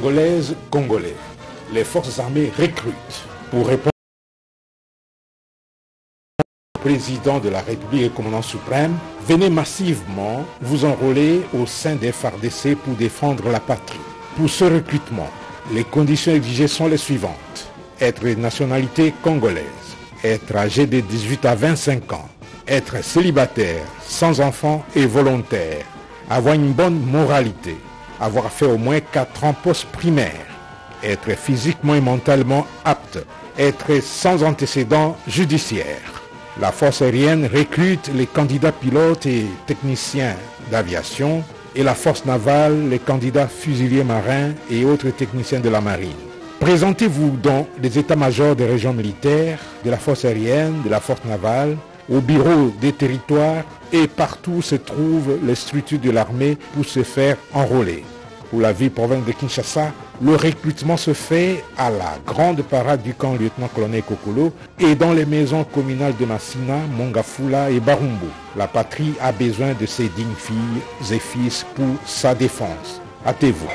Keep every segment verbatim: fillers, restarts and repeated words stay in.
congolaises, congolais. Les forces armées recrutent pour répondre au président de la République et commandant suprême. Venez massivement vous enrôler au sein des F A R D C pour défendre la patrie. Pour ce recrutement, les conditions exigées sont les suivantes. Être de nationalité congolaise, être âgé de dix-huit à vingt-cinq ans, être célibataire, sans enfant et volontaire, avoir une bonne moralité, avoir fait au moins quatre ans post-primaire, être physiquement et mentalement apte, être sans antécédents judiciaires. La force aérienne recrute les candidats pilotes et techniciens d'aviation et la force navale les candidats fusiliers marins et autres techniciens de la marine. Présentez-vous dans les états-majors des régions militaires, de la force aérienne, de la force navale, au bureau des territoires et partout où se trouvent les structures de l'armée pour se faire enrôler. Pour la ville-province de Kinshasa, le recrutement se fait à la grande parade du camp lieutenant-colonel Kokolo et dans les maisons communales de Massina, Mongafula et Barumbu. La patrie a besoin de ses dignes filles et fils pour sa défense. Hâtez-vous.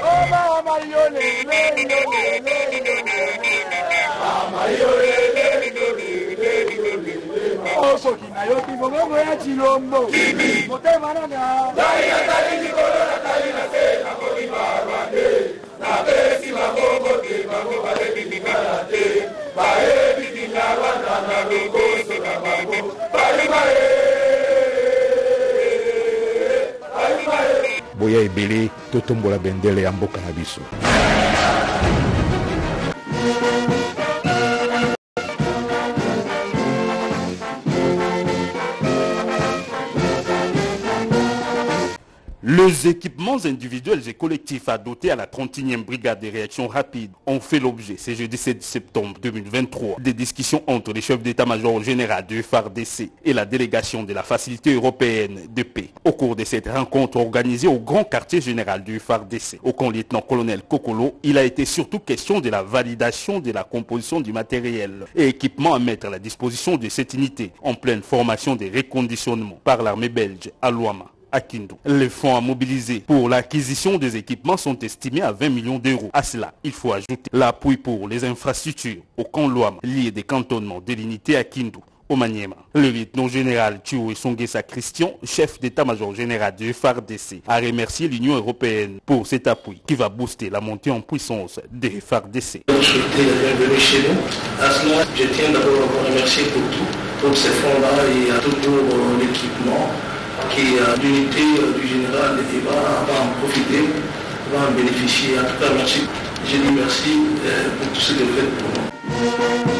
Boya ebele totombola bendele ya mboka na biso. Les équipements individuels et collectifs dotés à la trente et unième brigade de réaction rapide ont fait l'objet, ce jeudi sept septembre deux mille vingt-trois, des discussions entre les chefs d'état-major général du F A R D C et la délégation de la Facilité européenne de paix. Au cours de cette rencontre organisée au grand quartier général du F A R D C, au camp lieutenant-colonel Kokolo, il a été surtout question de la validation de la composition du matériel et équipements à mettre à la disposition de cette unité en pleine formation de reconditionnement par l'armée belge à Luama. À Kindu. Les fonds à mobiliser pour l'acquisition des équipements sont estimés à vingt millions d'euros. À cela, il faut ajouter l'appui pour les infrastructures au camp Luama, lié des cantonnements de l'unité à Kindu, au Maniema. Le lieutenant général Chiou Songesa Christian, chef d'état-major général du F A R D C, a remercié l'Union européenne pour cet appui qui va booster la montée en puissance des F A R D C. Je souhaite la bienvenue chez nous. À ce moment, je tiens d'abord à vous remercier pour tout, pour ces fonds-là et à tout pour l'équipement qui est l'unité du général et va, va en profiter, va en bénéficier. En tout cas, merci. Je dis merci pour tout ce que vous faites pour nous.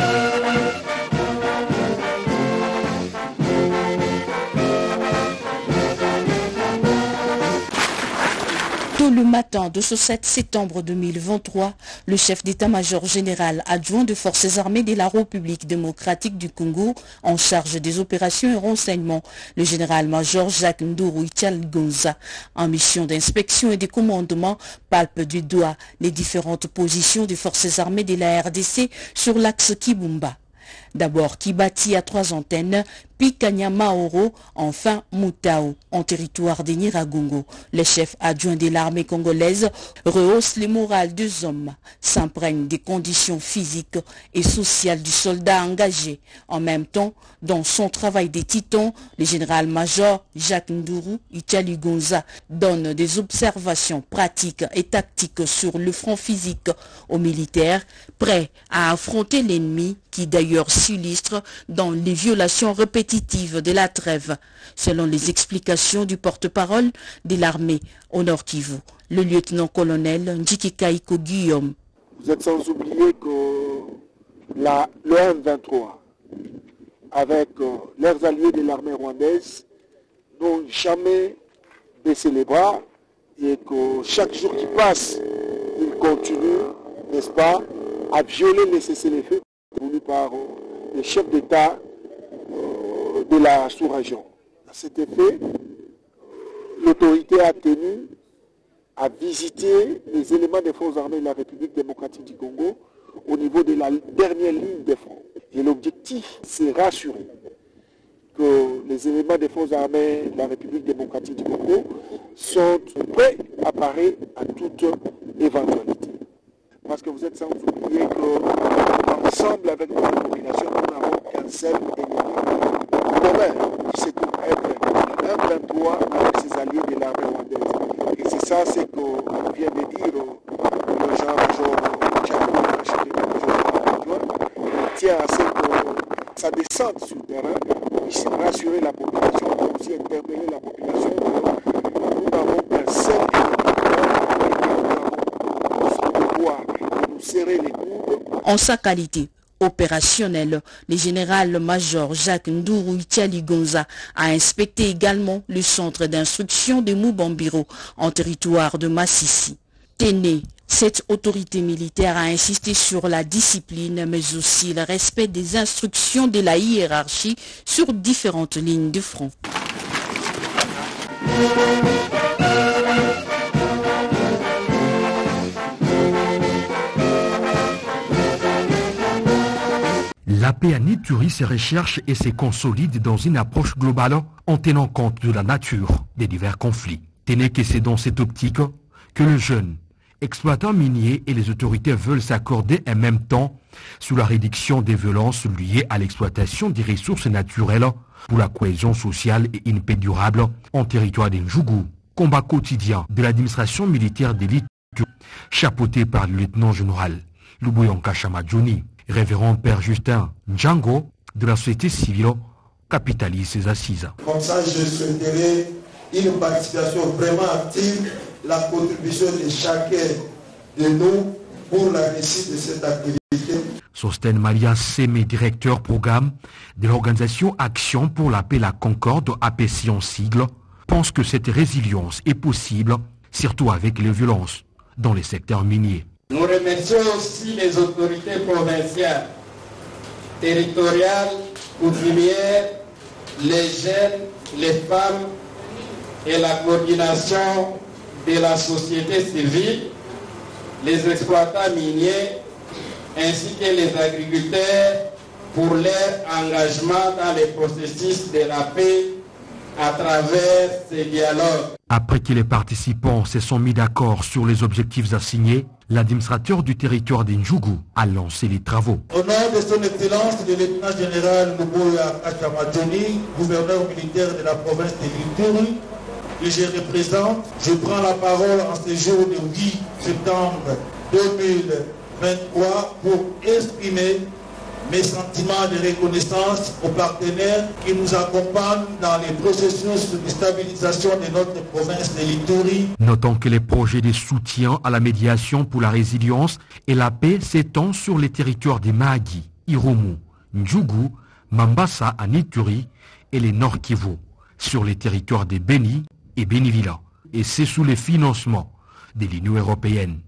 Tôt le matin de ce sept septembre deux mille vingt-trois, le chef d'état-major général adjoint des forces armées de la République démocratique du Congo en charge des opérations et renseignements, le général-major Jacques Nduru Ichalgonza, en mission d'inspection et de commandement, palpe du doigt les différentes positions des forces armées de la R D C sur l'axe Kibumba. D'abord Kibati à trois antennes, puis Kanyamaoro, enfin Mutao, en territoire de Nyiragongo. Les chefs adjoints de l'armée congolaise rehaussent le moral des hommes, s'imprègnent des conditions physiques et sociales du soldat engagé. En même temps, dans son travail des titans, le général-major Jacques Nduru Ichalgonza donne des observations pratiques et tactiques sur le front physique aux militaires, prêts à affronter l'ennemi qui d'ailleurs s'illustre dans les violations répétitives de la trêve, selon les explications du porte-parole de l'armée au Nord Kivu, le lieutenant-colonel Ndjiki Kaiko Guillaume. Vous êtes sans oublier que la, le M vingt-trois, avec euh, leurs alliés de l'armée rwandaise, n'ont jamais baissé les bras et que chaque jour qui passe, ils continuent, n'est-ce pas, à violer les cessez-le-feu voulu par euh, les chefs d'État euh, de la sous-région. À cet effet, l'autorité a tenu à visiter les éléments des forces armées de la République démocratique du Congo au niveau de la dernière ligne de front. Et l'objectif, c'est rassurer que les éléments des forces armées de la République démocratique du Congo sont prêts à parer à toute éventualité. parce que vous êtes sans oublier qu'ensemble avec notre population, nous n'avons qu'un seul ennemi commun, qui se trouve être le M vingt-trois avec ses alliés de l'armée rwandaise. Et c'est ça ce qu'on vient de dire le Jean-Major Tchako, le chef d'état-major, il tient à ce que ça descende sur le terrain, puisse rassurer la population, mais aussi interpeller la population. Nous n'avons qu'un seul ennemi, nous avons ce pouvoir de nous serrer les coudes. En sa qualité opérationnel, le général-major Jacques Ndourou Gonza a inspecté également le centre d'instruction de Mubambiro en territoire de Massissi. Téné, cette autorité militaire a insisté sur la discipline mais aussi le respect des instructions de la hiérarchie sur différentes lignes de front. La paix à Ituri se recherche et se consolide dans une approche globale en tenant compte de la nature des divers conflits. Tenez que c'est dans cette optique que le jeune exploitants miniers et les autorités veulent s'accorder en même temps sur la réduction des violences liées à l'exploitation des ressources naturelles pour la cohésion sociale et une paix durable en territoire d'Ndjougou. Combat quotidien de l'administration militaire de l'Ituri, chapeauté par le lieutenant-général Luboyanka Chamadjouni. Révérend Père Justin Ndjango de la société civile capitalise ses assises. Comme ça, je souhaiterais une participation vraiment active, la contribution de chacun de nous pour la réussite de cette activité. Sosten Malia Sémé, directeur programme de l'organisation Action pour la paix et la Concorde, A P C en sigle, pense que cette résilience est possible, surtout avec les violences dans les secteurs miniers. Nous remercions aussi les autorités provinciales, territoriales, coutumières, les jeunes, les femmes et la coordination de la société civile, les exploitants miniers ainsi que les agriculteurs pour leur engagement dans les processus de la paix à travers ces dialogues. Après que les participants se sont mis d'accord sur les objectifs assignés, l'administrateur du territoire d'Ndjougou a lancé les travaux. Au nom de son Excellence, le lieutenant-général Luboyanka Chamadjouni, gouverneur militaire de la province de l'Ituri, que je représente, je prends la parole en ce jour de huit septembre deux mille vingt-trois pour exprimer mes sentiments de reconnaissance aux partenaires qui nous accompagnent dans les processus de stabilisation de notre province de l'Ituri. Notons que les projets de soutien à la médiation pour la résilience et la paix s'étendent sur les territoires des Mahagi, Irumu, Ndjougou, Mambasa en Ituri et les Nord Kivu, sur les territoires de Beni et Benivilla. Et c'est sous le financement de l'Union européenne.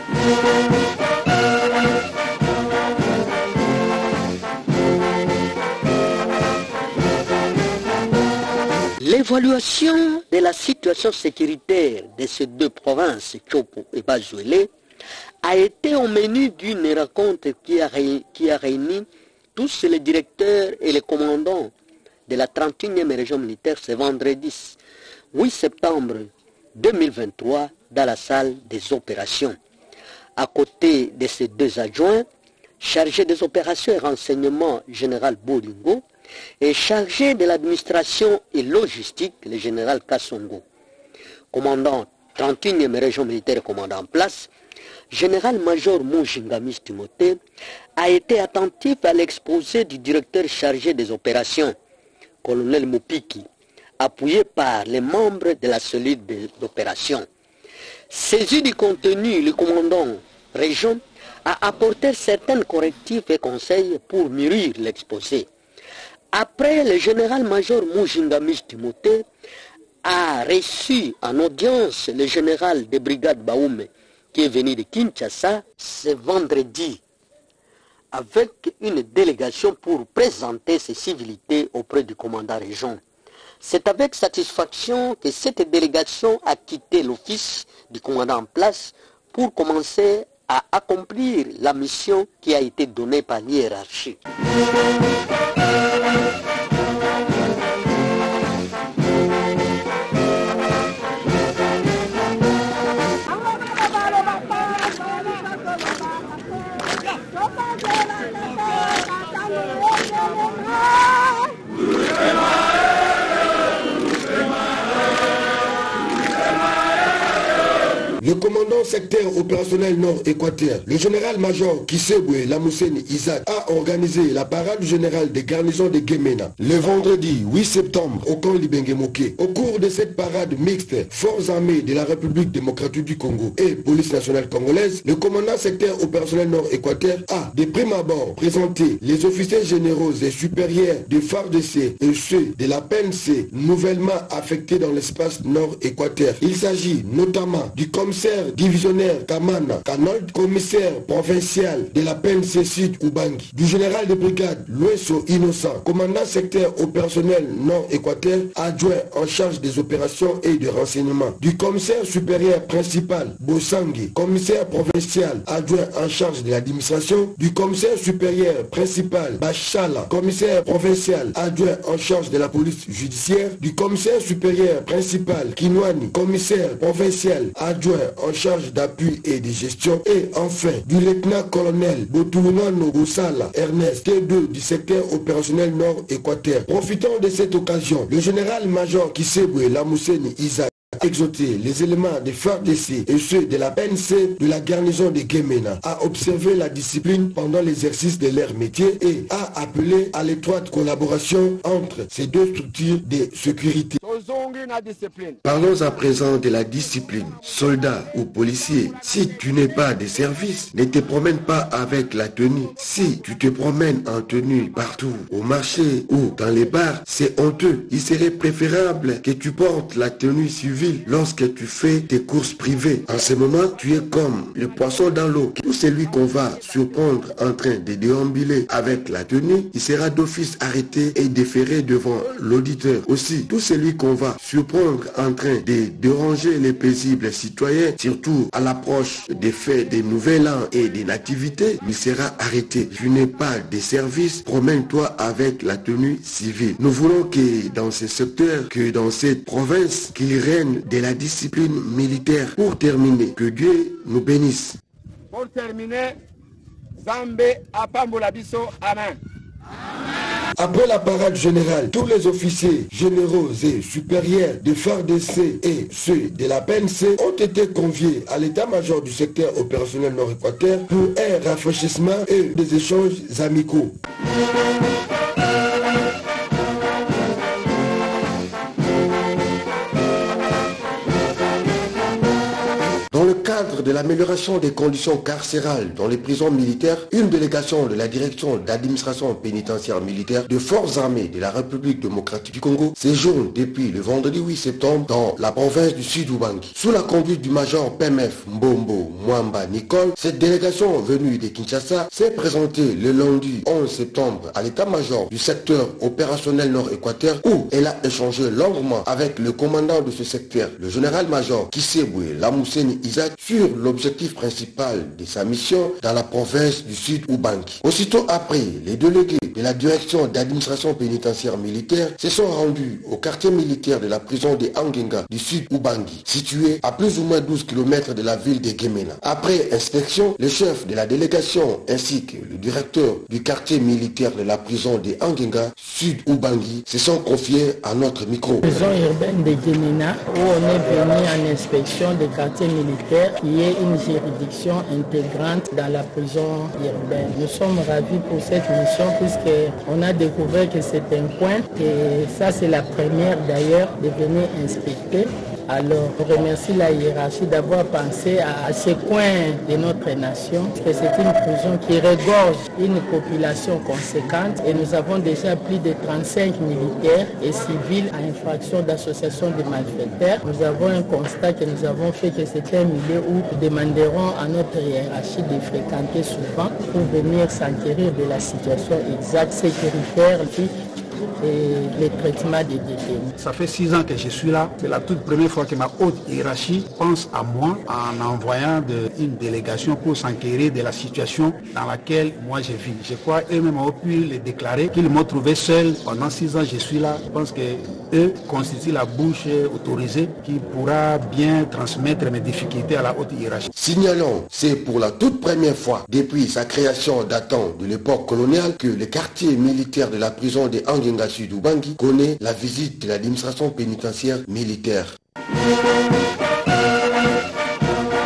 L'évaluation de la situation sécuritaire de ces deux provinces, Chopo et Bazuélé, a été au menu d'une rencontre qui a, réuni, qui a réuni tous les directeurs et les commandants de la trente et unième région militaire ce vendredi huit septembre deux mille vingt-trois dans la salle des opérations. À côté de ces deux adjoints, chargé des opérations et renseignements général Bolingo, et chargé de l'administration et logistique, le général Kassongo. Commandant trente et unième région militaire et commandant en place, général-major Mujingamis Timothée a été attentif à l'exposé du directeur chargé des opérations, colonel Mupiki, appuyé par les membres de la cellule d'opération. Saisi du contenu, le commandant région a apporté certains correctifs et conseils pour mûrir l'exposé. Après, le général-major Mujingamis Timothée a reçu en audience le général de brigade Baoume, qui est venu de Kinshasa ce vendredi, avec une délégation pour présenter ses civilités auprès du commandant région. C'est avec satisfaction que cette délégation a quitté l'office du commandant en place pour commencer à accomplir la mission qui a été donnée par l'hiérarchie. le commandant secteur opérationnel Nord-Équateur, le général-major Kisebwe Lamousseni Isaac, a organisé la parade générale des garnisons de Guémena le vendredi huit septembre au camp Libengue-Moké. Au cours de cette parade mixte, forces armées de la République démocratique du Congo et police nationale congolaise, le commandant secteur opérationnel Nord-Équateur a de prime abord présenté les officiers généraux et supérieurs de F A R D C et ceux de la P N C nouvellement affectés dans l'espace Nord-Équateur. Il s'agit notamment du commissaire divisionnaire Kamana Kanold, commissaire provincial de la P N C Sud Ubangi, du général de brigade Louesso Innocent, commandant secteur opérationnel Nord-Équateur, adjoint en charge des opérations et de renseignement, du commissaire supérieur principal Bossangi, commissaire provincial adjoint en charge de l'administration, du commissaire supérieur principal Bachala, commissaire provincial adjoint en charge de la police judiciaire, du commissaire supérieur principal Kinwani, commissaire provincial adjoint en charge d'appui et de gestion, et enfin du lieutenant-colonel Botulunano Boussala Ernest T deux du secteur opérationnel Nord-Équateur. Profitant de cette occasion, le général-major Kisebwe Lamousseni Isaac a exhorté les éléments des F A R D C et ceux de la P N C de la garnison de Guémena à observer la discipline pendant l'exercice de leur métier et a appelé à l'étroite collaboration entre ces deux structures de sécurité. Parlons à présent de la discipline. Soldats ou policiers, si tu n'es pas de service, ne te promène pas avec la tenue. Si tu te promènes en tenue partout, au marché ou dans les bars, c'est honteux. Il serait préférable que tu portes la tenue civile lorsque tu fais tes courses privées. En ce moment, tu es comme le poisson dans l'eau. Tout celui qu'on va surprendre en train de déambuler avec la tenue, il sera d'office arrêté et déféré devant l'auditeur. Aussi, tout celui qu'on va surprendre en train de déranger les paisibles citoyens, surtout à l'approche des fêtes des nouvel an et des nativités, il sera arrêté. Tu n'es pas de service, promène-toi avec la tenue civile. Nous voulons que dans ce secteur, que dans cette province, qu'il règne de la discipline militaire. Pour terminer, que Dieu nous bénisse. Pour terminer, Zambé Apambola Biso, Amen. Après la parade générale, tous les officiers généraux et supérieurs de F A R D C et ceux de la P N C ont été conviés à l'état-major du secteur opérationnel Nord-Équateur pour un rafraîchissement et des échanges amicaux. Dans le cadre de l'amélioration des conditions carcérales dans les prisons militaires, une délégation de la direction d'administration pénitentiaire militaire de forces armées de la République démocratique du Congo séjourne depuis le vendredi huit septembre dans la province du Sud-Ubangi. Sous la conduite du major P M F Mbombo Mwamba Nicole, cette délégation venue de Kinshasa s'est présentée le lundi onze septembre à l'état-major du secteur opérationnel Nord-Équateur où elle a échangé longuement avec le commandant de ce secteur, le général-major Kisebwe Lamousseni Isaac, sur l'objectif principal de sa mission dans la province du Sud-Ubangi. Aussitôt après, les délégués de la direction d'administration pénitentiaire militaire se sont rendus au quartier militaire de la prison de Angenga du Sud-Ubangi, situé à plus ou moins douze kilomètres de la ville de Guémena. Après inspection, le chef de la délégation ainsi que le directeur du quartier militaire de la prison de Angenga Sud-Ubangi se sont confiés à notre micro. Prison urbaine de Guémena, où on est venu en inspection des quartiers militaires, qui est une juridiction intégrante dans la prison urbaine. Nous sommes ravis pour cette mission puisqu'on a découvert que c'est un coin et ça c'est la première d'ailleurs de venir inspecter. Alors, je remercie la hiérarchie d'avoir pensé à, à ce coin de notre nation, parce que c'est une prison qui regorge une population conséquente et nous avons déjà plus de trente-cinq militaires et civils à infraction d'association de malfaiteurs. Nous avons un constat que nous avons fait que c'est un milieu où nous demanderons à notre hiérarchie de fréquenter souvent pour venir s'enquérir de la situation exacte, sécuritaire, et les traitements des détenus. Ça fait six ans que je suis là. C'est la toute première fois que ma haute hiérarchie pense à moi en envoyant de, une délégation pour s'enquérir de la situation dans laquelle moi je vis. Je crois eux-mêmes ont pu le déclarer qu'ils m'ont trouvé seul. Pendant six ans je suis là. Je pense qu'eux constituent la bouche autorisée qui pourra bien transmettre mes difficultés à la haute hiérarchie. Signalons, c'est pour la toute première fois depuis sa création datant de l'époque coloniale que le quartier militaire de la prison de Angenga Sud-Ubangi connaît la visite de l'administration pénitentiaire militaire.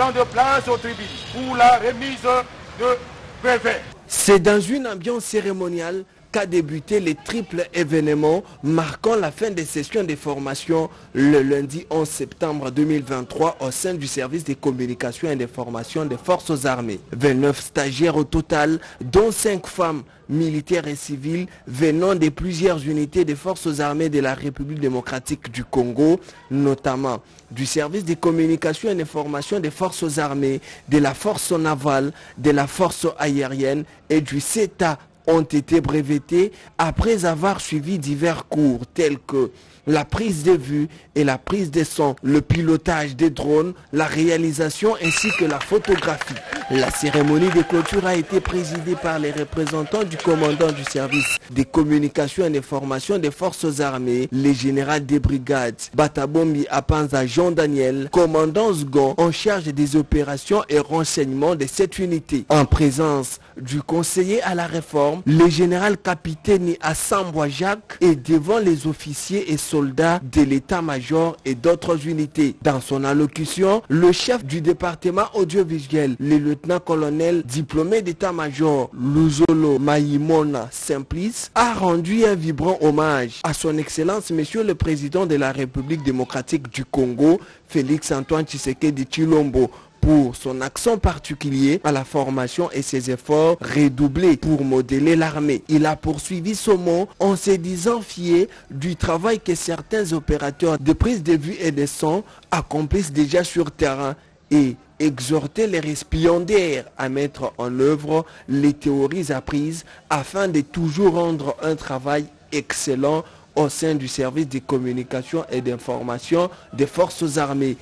temps de place aux tribunes pour la remise de brevets. C'est dans une ambiance cérémoniale qu'a débuté les triples événements marquant la fin des sessions de formation le lundi onze septembre deux mille vingt-trois au sein du service des communications et des formations des forces armées. vingt-neuf stagiaires au total, dont cinq femmes militaires et civiles venant de plusieurs unités des forces armées de la République démocratique du Congo, notamment du service des communications et des formations des forces armées, de la force navale, de la force aérienne et du C E T A, ont été brevetés après avoir suivi divers cours tels que la prise de vue et la prise de son, le pilotage des drones, la réalisation ainsi que la photographie. La cérémonie de clôture a été présidée par les représentants du commandant du service des communications et des formations des forces armées, le général des brigades Batabombi Apanza Jean Daniel, commandant second en charge des opérations et renseignements de cette unité. En présence du conseiller à la réforme, le général capitaine Assambwa Jacques et devant les officiers et soldats de l'état-major et d'autres unités. Dans son allocution, le chef du département audiovisuel, le lieutenant-colonel diplômé d'état-major Luzolo Maïmona Simplice, a rendu un vibrant hommage à son excellence monsieur le président de la République démocratique du Congo, Félix Antoine Tshisekedi Tshilombo, pour son accent particulier à la formation et ses efforts redoublés pour modeler l'armée. Il a poursuivi son mot en se disant fier du travail que certains opérateurs de prise de vue et de son accomplissent déjà sur terrain et exhorter les récipiendaires à mettre en œuvre les théories apprises afin de toujours rendre un travail excellent au sein du service de communication et d'information des forces armées.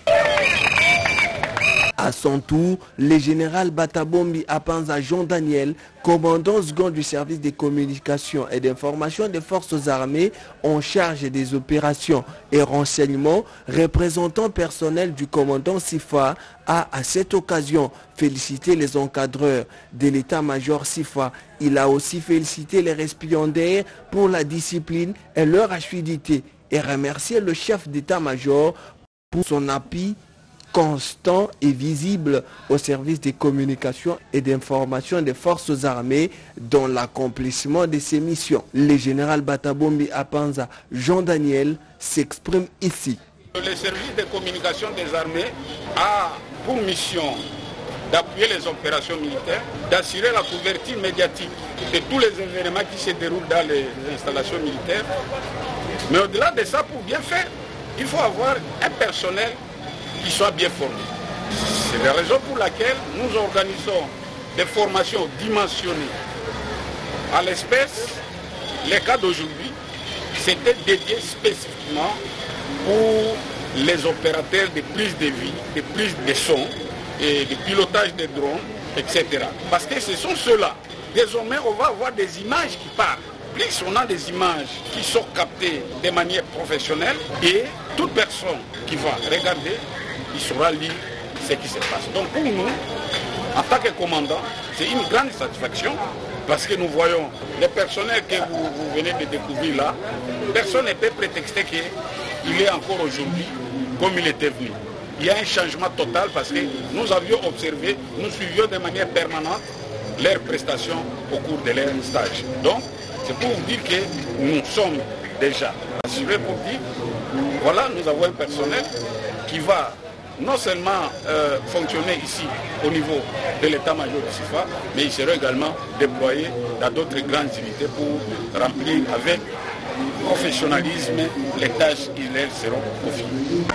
À son tour, le général Batabombi Apanza Jean Daniel, commandant second du service de communication et d'information des forces armées en charge des opérations et renseignements, représentant personnel du commandant SIFA, a à cette occasion félicité les encadreurs de l'état-major SIFA. Il a aussi félicité les récipiendaires pour la discipline et leur assiduité et remercié le chef d'état-major pour son appui constant et visible au service des communications et d'information des forces armées dans l'accomplissement de ses missions. Le général Batabombi Apanza Jean Daniel s'exprime ici. Le service de communication des armées a pour mission d'appuyer les opérations militaires, d'assurer la couverture médiatique de tous les événements qui se déroulent dans les installations militaires. Mais au-delà de ça, pour bien faire, il faut avoir un personnel qui soit bien formé. C'est la raison pour laquelle nous organisons des formations dimensionnées. À l'espèce, les cas d'aujourd'hui, c'était dédié spécifiquement pour les opérateurs de prise de vie, de prise de son et de pilotage des drones, et cetera. Parce que ce sont ceux-là. Désormais, on va avoir des images qui parlent. Plus on a des images qui sont captées de manière professionnelle et toute personne qui va regarder, il saura lire ce qui se passe. Donc pour nous, en tant que commandant, c'est une grande satisfaction parce que nous voyons le personnel que vous, vous venez de découvrir là, personne ne peut prétexter qu'il est encore aujourd'hui comme il était venu. Il y a un changement total parce que nous avions observé, nous suivions de manière permanente leurs prestations au cours de leur stage. Donc, c'est pour vous dire que nous sommes déjà assurés pour dire, voilà, nous avons un personnel qui va non seulement euh, fonctionner ici au niveau de l'état-major du SIFA, mais il sera également déployé dans d'autres grandes unités pour remplir avec professionnalisme les tâches qui leur seront confiées.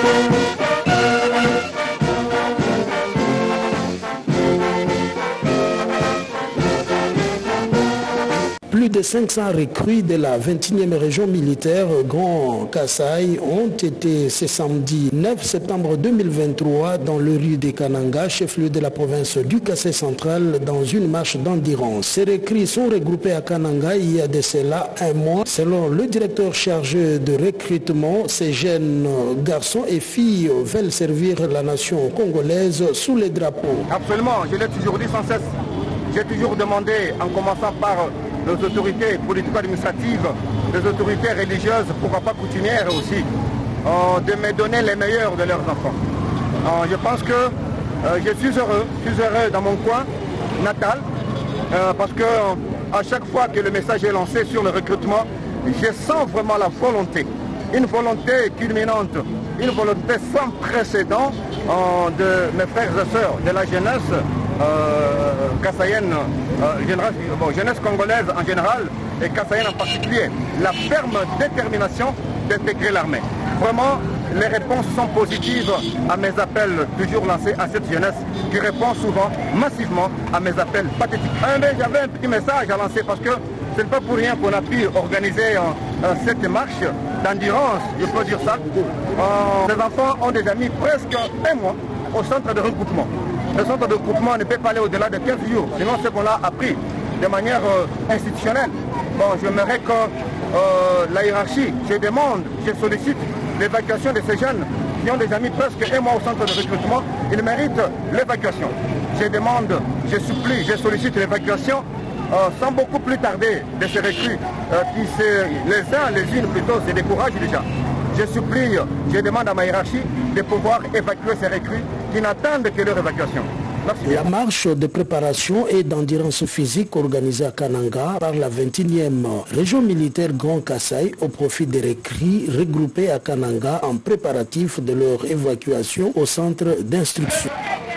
Plus de cinq cents recrues de la vingt et unième région militaire Grand Kasaï ont été ce samedi neuf septembre deux mille vingt-trois dans le rue de Kananga, chef-lieu de la province du Kasaï central, dans une marche d'endurance. Ces recrues sont regroupées à Kananga il y a de cela un mois. Selon le directeur chargé de recrutement, ces jeunes garçons et filles veulent servir la nation congolaise sous les drapeaux. Absolument, je l'ai toujours dit sans cesse. J'ai toujours demandé, en commençant par les autorités politico-administratives, les autorités religieuses, pourquoi pas coutumières aussi, euh, de me donner les meilleurs de leurs enfants. Euh, je pense que Euh, je suis heureux, je suis heureux dans mon coin natal, euh, parce que à chaque fois que le message est lancé sur le recrutement, je sens vraiment la volonté, une volonté culminante, une volonté sans précédent euh, de mes frères et sœurs de la jeunesse euh, kassaïenne, euh, général, bon, jeunesse congolaise en général et kassaïenne en particulier, la ferme détermination d'intégrer l'armée. Vraiment, les réponses sont positives à mes appels toujours lancés à cette jeunesse qui répond souvent, massivement, à mes appels pathétiques. J'avais un petit message à lancer parce que ce n'est pas pour rien qu'on a pu organiser euh, euh, cette marche d'endurance, je peux dire ça. Euh, les enfants ont déjà mis presque un mois au centre de regroupement. Le centre de regroupement ne peut pas aller au-delà de quinze jours, sinon ce qu'on a appris de manière euh, institutionnelle. Bon, j'aimerais que euh, la hiérarchie, je demande, je sollicite l'évacuation de ces jeunes qui ont déjà mis presque un mois au centre de recrutement. Ils méritent l'évacuation. Je demande, je supplie, je sollicite l'évacuation euh, sans beaucoup plus tarder de ces recrues euh, qui, se, les uns, les unes plutôt, se découragent déjà. Je supplie, je demande à ma hiérarchie de pouvoir évacuer ces recrues qui n'attendent que leur évacuation. Merci. La marche de préparation et d'endurance physique organisée à Kananga par la vingt et unième région militaire Grand Kasaï au profit des recrues regroupés à Kananga en préparatif de leur évacuation au centre d'instruction.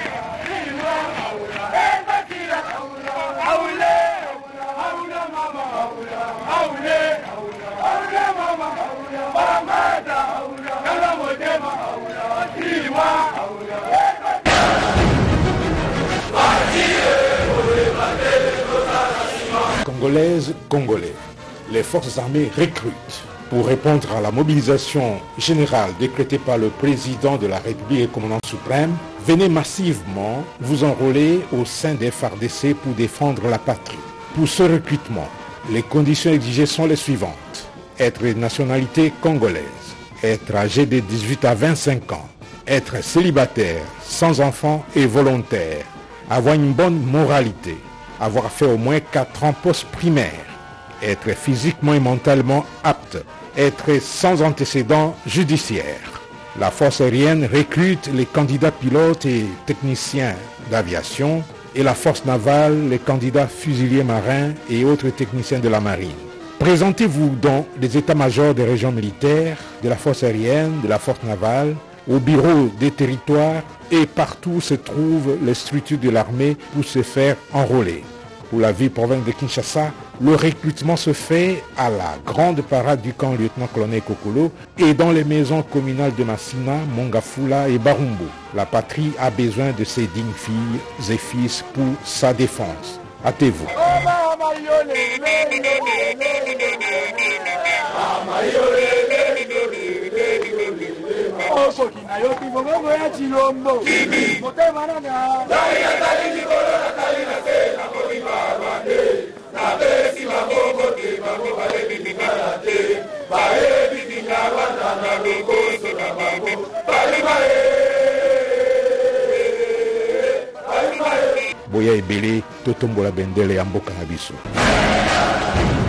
Congolaises, Congolais, les forces armées recrutent pour répondre à la mobilisation générale décrétée par le président de la République et commandant suprême. Venez massivement vous enrôler au sein des F A R D C pour défendre la patrie. Pour ce recrutement, les conditions exigées sont les suivantes. Être de nationalité congolaise, être âgé de dix-huit à vingt-cinq ans, être célibataire, sans enfant et volontaire, avoir une bonne moralité, avoir fait au moins quatre ans post-primaire, être physiquement et mentalement apte, être sans antécédents judiciaires. La force aérienne recrute les candidats pilotes et techniciens d'aviation et la force navale les candidats fusiliers marins et autres techniciens de la marine. Présentez-vous dans les états-majors des régions militaires, de la force aérienne, de la force navale, au bureau des territoires et partout où se trouvent les structures de l'armée pour se faire enrôler. Pour la ville province de Kinshasa, le recrutement se fait à la grande parade du camp lieutenant-colonel Kokolo et dans les maisons communales de Massina, Mongafula et Barumbo. La patrie a besoin de ses dignes filles et fils pour sa défense. Hâtez-vous. Boya ebele totombola bendele ya mboka na biso.